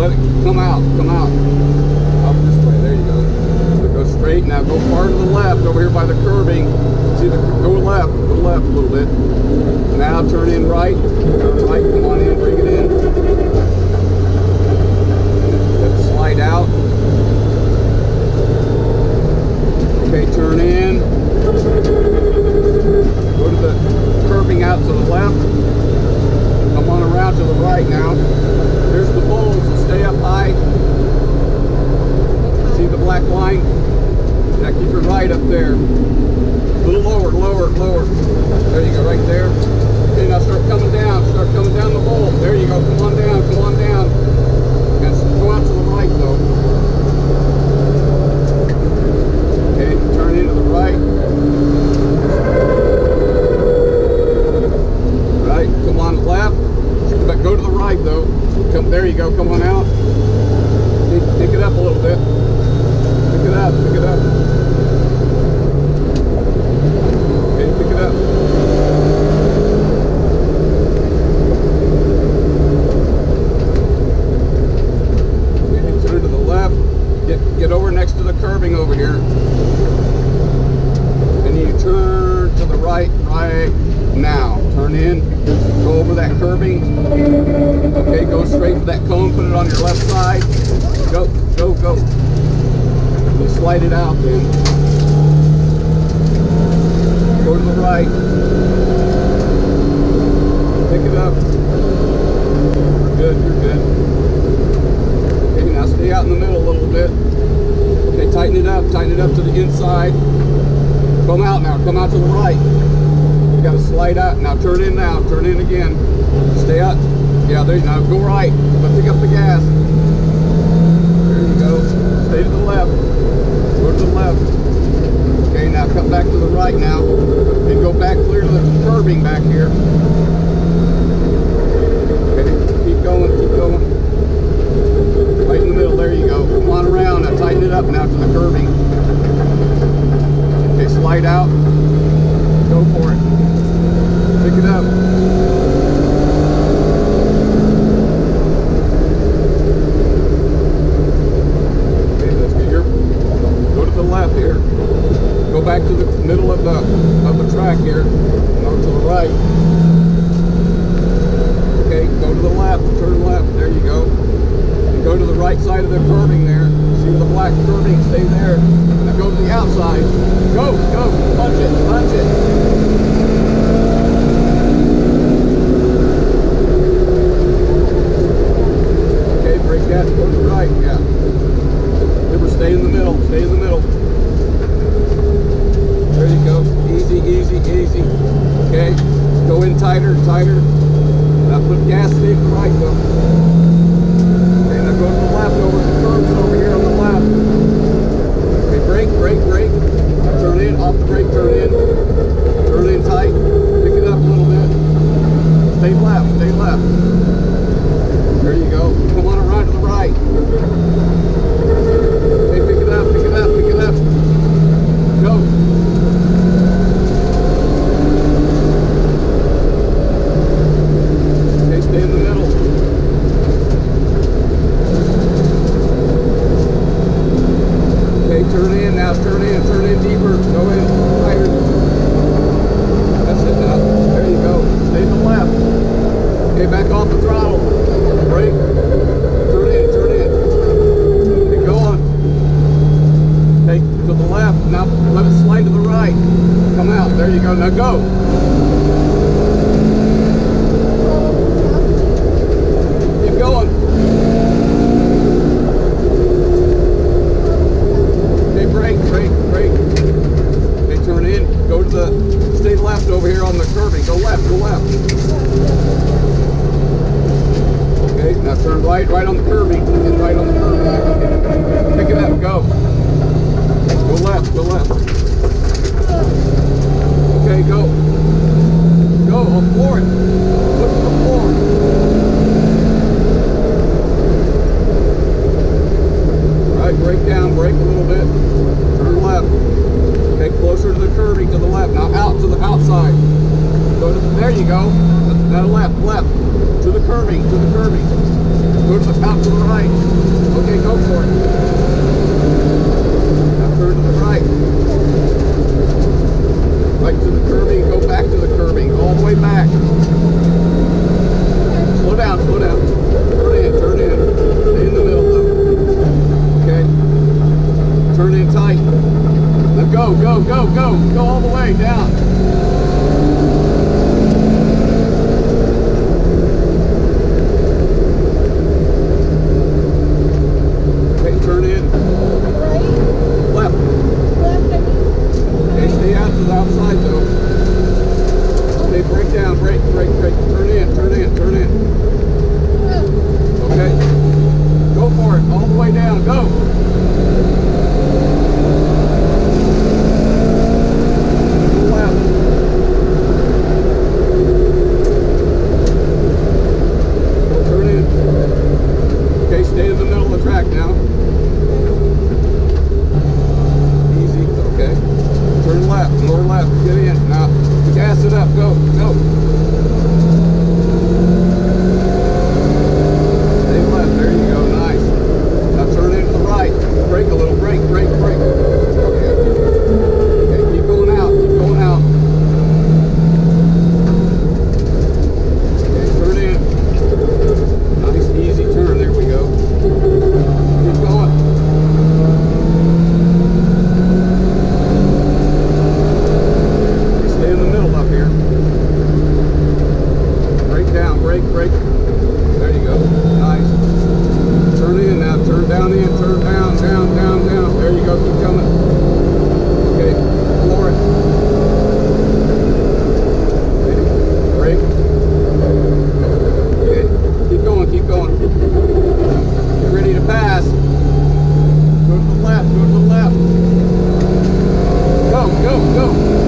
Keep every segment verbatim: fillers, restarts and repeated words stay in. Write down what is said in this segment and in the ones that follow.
let it come out, come out. Up this way, there you go. So go straight, now go far to the left over here by the curbing. See the, go left, go left a little bit. Now turn in right, turn right, come on in, bring it in. Let it slide out. Okay, turn in. Go to the curbing out to the left. Come on around to the right now. There's the bowl, so stay up high. See the black line? Now keep your right up there. A little lower, lower, lower. There you go, right there. Okay, now start coming down. Start coming down the bowl. There you go. Come on down, come on down. And go out to the right though. Okay, turn into the right. Right, come on left. But go to the right though. Come, there you go, come on out. Pick, pick it up a little bit. Pick it up, pick it up. Okay, pick it up. Okay, turn to the left. Get, get over next to the curbing over here. And you turn to the right, right now. Turn in. Go over that curbing. Okay, go straight to that cone, put it on your left side. Go, go, go. You slide it out then. Go to the right. Pick it up. You're good, you're good. Okay, now stay out in the middle a little bit. Okay, tighten it up, tighten it up to the inside. Come out now, come out to the right. You gotta slide out. Now turn in now, turn in again. Stay out. Yeah, there you go. Go right, but pick up the gas. There you go. Stay to the left. Go to the left. Okay, now come back to the right now. And go back clear to the curbing back here. Okay, keep going, keep going. Right in the middle, there you go. Come on around. Now tighten it up now to the curbing. Okay, slide out. Go for it. Pick it up. Okay, let's get your, go to the left here. Go back to the middle of the of the track here. And over to the right. Okay, go to the left, turn left, there you go. And go to the right side of the curbing there. See the black curbing, stay there. Now go to the outside. Go, go, punch it, punch it. Go to the right, yeah. Remember, stay in the middle, stay in the middle. There you go. Easy, easy, easy. Okay, go in tighter, tighter. Now put gas, stay to the right though. Okay, now go to the left over the curbs over here on the left. Okay, brake, brake, brake. Now turn in, off the brake, turn in. Turn in tight. Pick it up a little bit. Stay left, stay left. There you go. Come on around to the right. Okay, pick it up, pick it up, pick it up. Go. Okay, stay in the middle. Okay, turn in now, turn in, turn in deeper. Go in higher. That's it now. There you go. Stay to the left. Okay, back off the throttle. Brake. Turn in, turn in. Okay, go on. Okay, to the left. Now let it slide to the right. Come out. There you go. Now go. Keep going. Okay, brake, brake, brake. Okay, turn in. Go to the, stay left over here on the curbing. Go left, go left. Okay, now turn right, right on the curbing, and right on the curbing. Pick it up, go. Go left, go left. Okay, go. Go, on floor it. Look to the floor. Alright, brake down, brake a little bit. Turn left. Okay, closer to the curbing, to the left. Now out to the outside. Go to the, there you go. Now left, left. To the curbing, to the curbing. Go to the out to the right. Okay, go for it. Now turn to the right. Right to the curbing. Go back to the curbing. All the way back. Slow down, slow down. Turn in, turn in. Stay in the middle though. Okay. Turn in tight. Now go, go, go, go. Go all the way down. Okay, turn in. Right? Left. Left, I mean. Okay, stay out to the outside though. Okay, break down, break, break, break. Turn in, turn in, turn in. Okay. Go for it. All the way down. Go. To the left. Turn in. Okay, stay in the middle of the track now. Easy. Okay. Turn left. More left. Get in. Now, gas it up. Go. Go. There you go, nice. Now turn into the right. Brake a little, brake, brake, brake. Okay. Okay, keep going out, keep going out. Okay, turn in. Nice, easy turn, there we go. Keep going. Okay, stay in the middle up here. Brake down, brake, brake. There you go, nice. Turn in now, turn down in, turn down, down, down, down. There you go, keep coming. Okay, floor it. Okay, brake. Okay, keep going, keep going. Get ready to pass. Go to the left, go to the left. Go, go, go.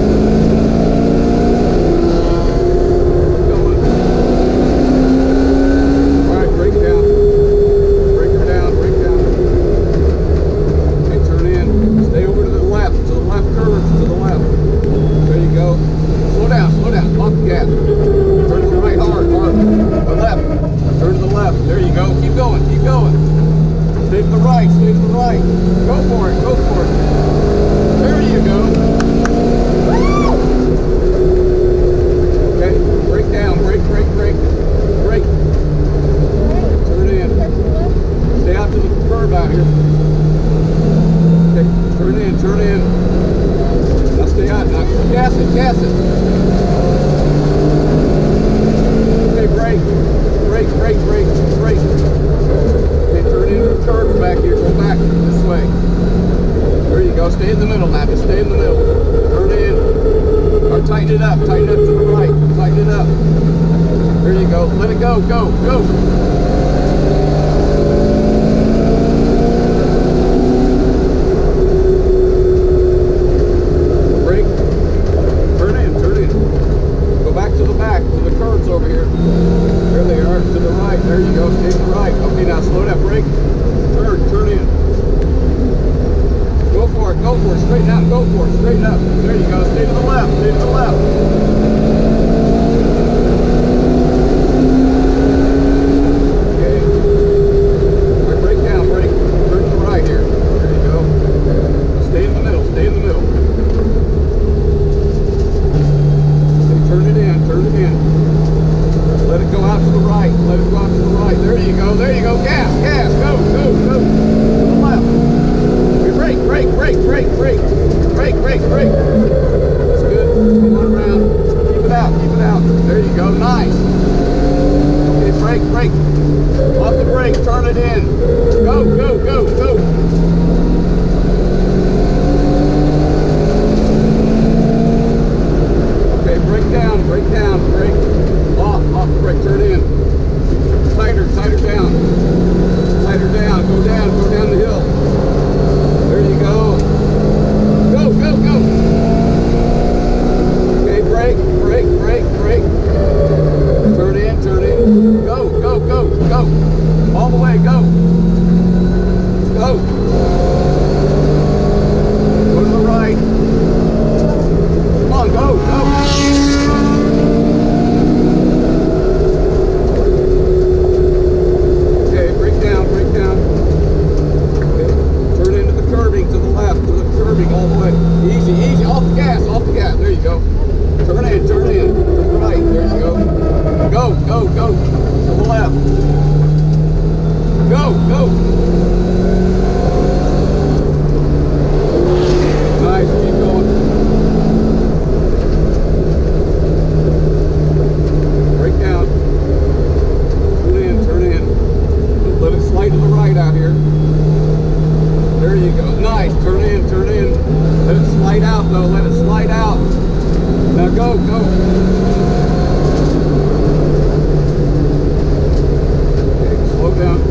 Stay in the middle, Nappy. Stay in the middle. Turn in. Or tighten it up. Tighten it up to the right. Tighten it up. There you go. Let it go. Go. Go. Brake. Turn in. Turn in. Go back to the back. To the curves over here. There they are. To the right. There you go. Stay to the right. Okay, now slow that brake. Turn. Turn in. Go for it, go for it, straighten out, go for it, straighten up. There you go, stay to the left, stay to the left. Okay. All right, break down, break. Turn to the right here. There you go. Stay in the middle, stay in the middle. Okay, turn it in, turn it in. Let it go out to the right, let it go out to the right. There you go, there you go, gas, gas, go, go, go. To the left. Brake, brake, brake, brake, brake, brake, brake, brake. That's good. Come on around. Keep it out, keep it out. There you go. Nice. Okay, brake, brake. Off the brake, turn it in. Go, go, go, go. Okay, brake down, brake down, brake. Off, off the brake, turn in. Tighter, tighter down. Tighter down, go down, go down the hill. There you go. Go, go, go. Okay, brake, brake, brake, brake. Turn in, turn in. Go, go, go, go. All the way, go. Go. Go to the right. Come on, go, go. Okay. go, go. To the left. Go, go. Nice, keep going. Break down. Turn in, turn in. Let it slide to the right out here. There you go. Nice. Turn in, turn in. Let it slide out though. Let it slide out. Now go, go. Okay, slow down.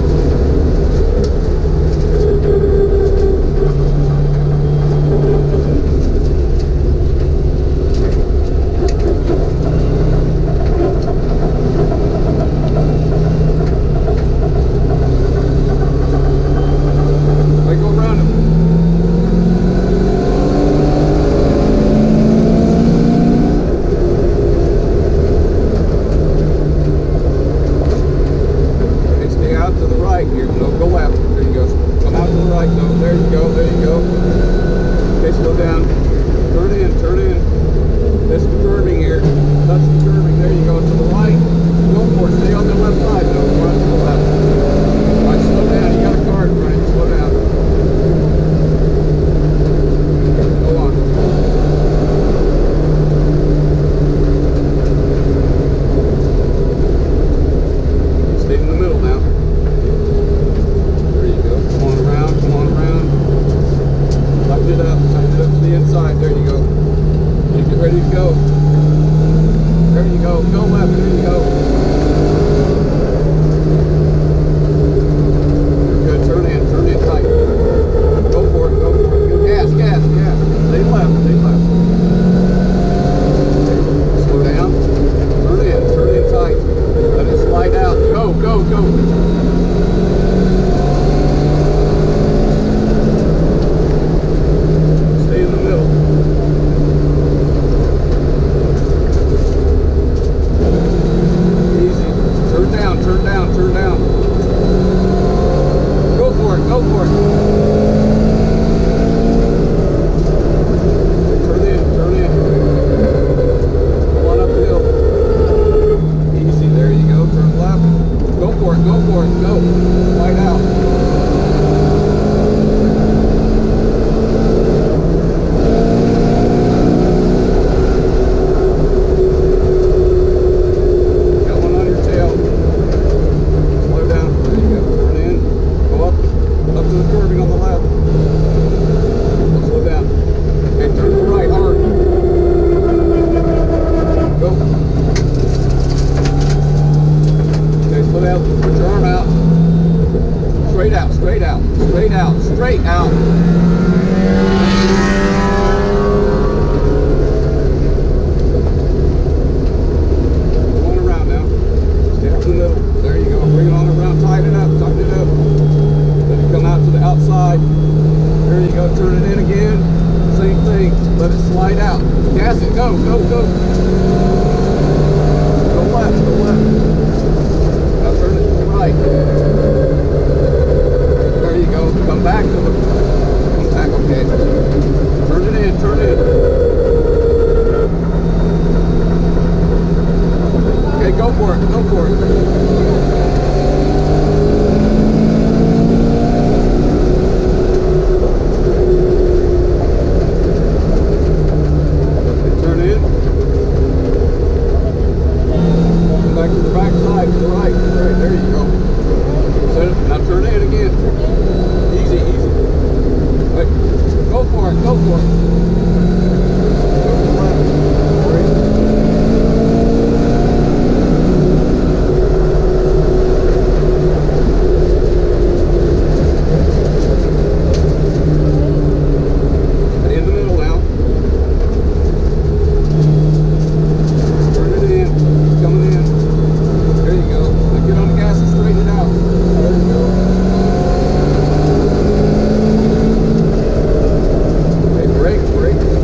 Break, break.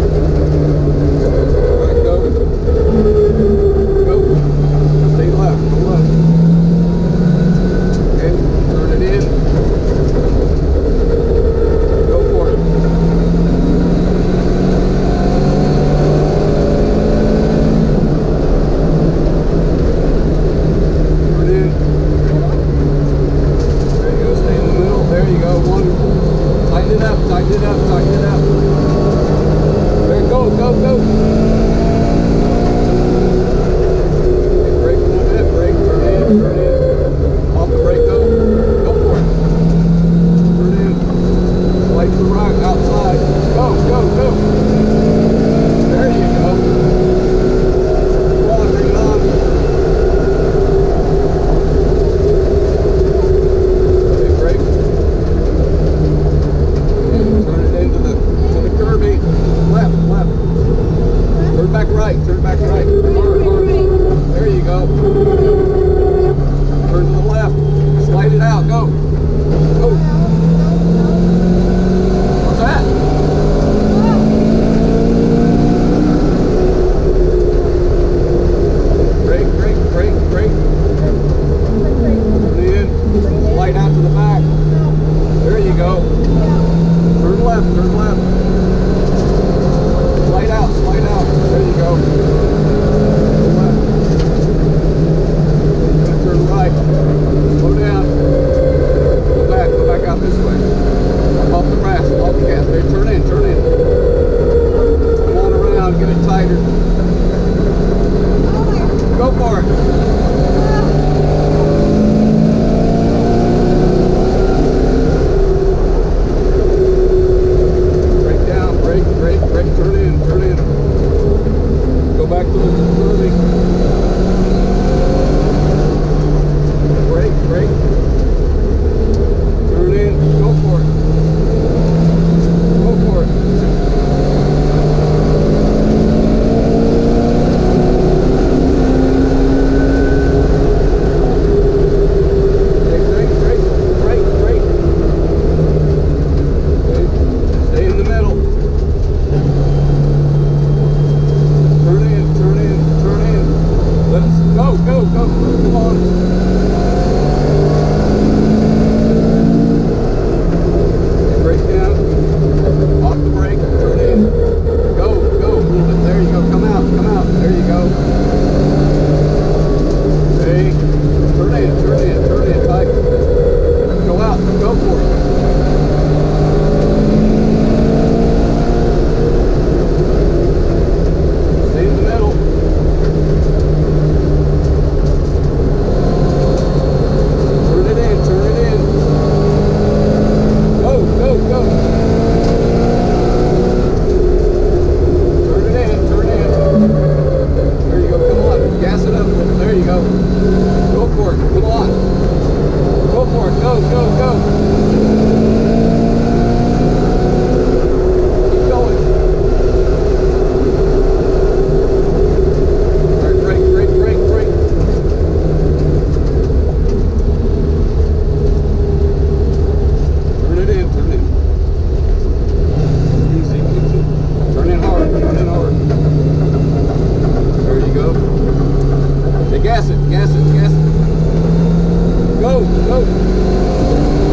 gas. Go, go.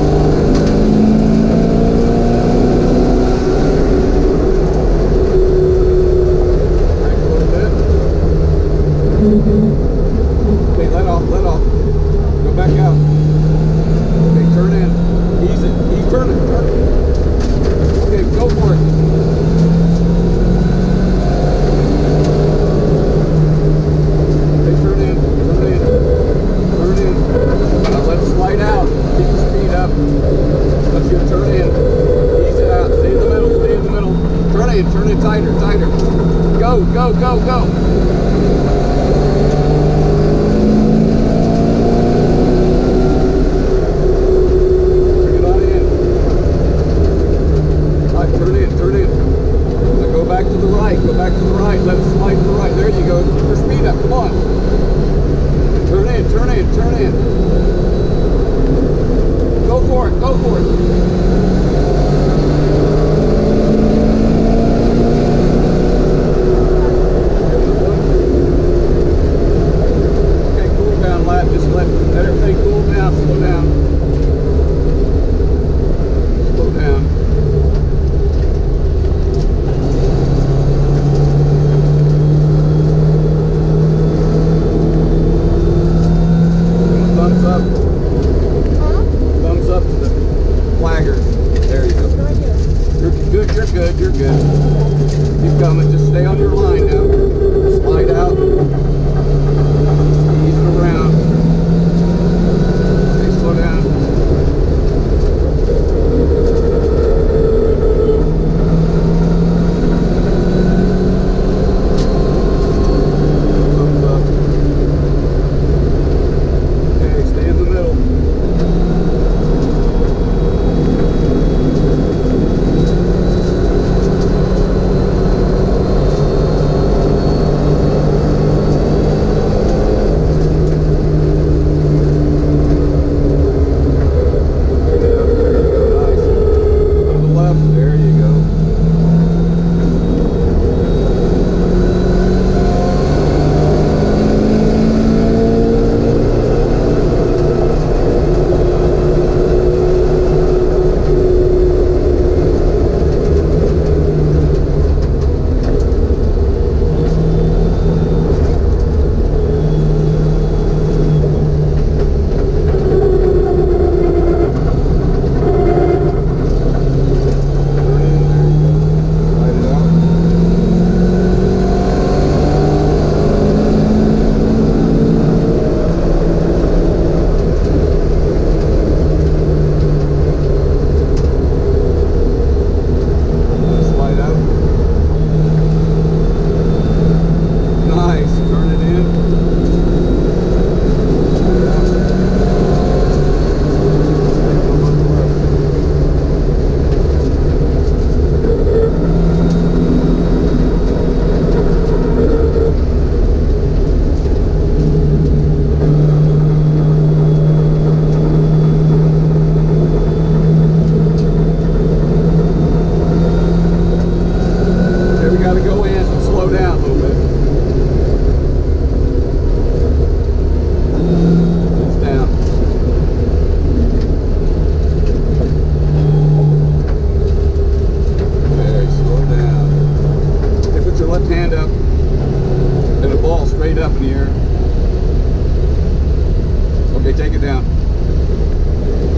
Okay, let off, let off. Go back out. Okay, turn in. Ease it. Ease, turn it, turn it. Okay, go for it. Okay, turn in, turn in, turn in. Now let it slide out. Keep the speed up. Let's you turn in. Ease it out. Stay in the middle, stay in the middle. Turn in, turn in tighter, tighter. Go, go, go, go. Back to the right, go back to the right, let it slide to the right. There you go. Keep your speed up. Come on. Turn in, turn in, turn in. Go for it, go for it. Okay, cool down, lap. Just let, let everything cool down, slow down. Slow down. Good, you're good. Keep coming. Just stay on your line now. Slide out. Ease it around. Okay, slow down. Thumbs up. Okay, stay in the middle. Up in the air. Okay, take it down.